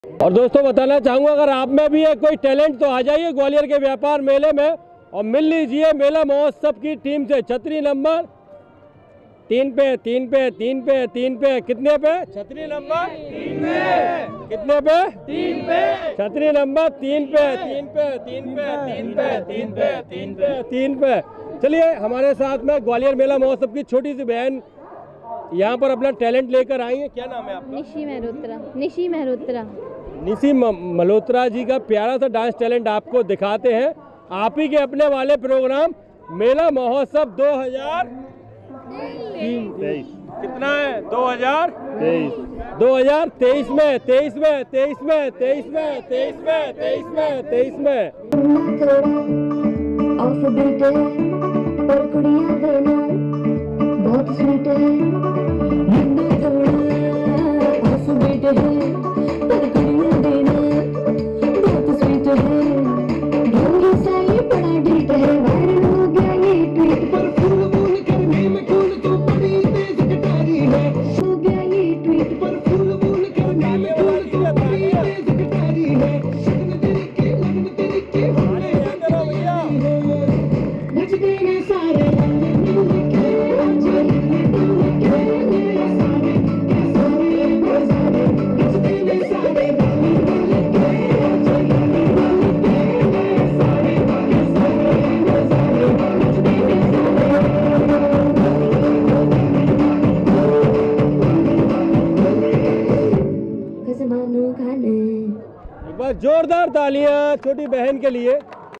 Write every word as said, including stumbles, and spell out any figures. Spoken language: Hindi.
और दोस्तों बताना चाहूँगा, अगर आप में भी है कोई टैलेंट तो आ जाइए ग्वालियर के व्यापार मेले में और मिल लीजिए मेला महोत्सव की टीम से। छतरी नंबर तीन पे तीन पे तीन पे तीन पे कितने पे? छतरी नंबर तीन पे कितने पे? तीन पे छतरी नंबर तीन पे तीन पे तीन पे तीन पे तीन पे तीन पे तीन पे। चलिए हमारे साथ में ग्वालियर मेला महोत्सव की छोटी सी बहन यहाँ पर अपना टैलेंट लेकर आई है। क्या नाम है आपका? निशी मेहरोत्रा। निशी मेहरोत्रा। निशी मल्होत्रा जी का प्यारा सा डांस टैलेंट आपको दिखाते हैं आप ही के अपने वाले प्रोग्राम मेला महोत्सव दो हजार तेईस। कितना है? दो हजार तेईस दो हजार तेईस में तेईस में तेईस में तेईस में तेईस में तेईस में तेईस में बहुत स्वीट है पर कुड़ियां देना बहुत स्वीट है। ढोंगी सा ये बड़ा ढीठ है, वायरल हो गया ये ट्वीट पर फूल फूल करने में फूल तो बड़ी तेज कटारी है। हो गया ये ट्वीट पर फूल फूल करने में फूल तो बड़ी तेज कटारी है। लगन तेरी के लगन तेरी के होने भैया नच गए ना सारे जोरदार तालियां छोटी बहन के लिए।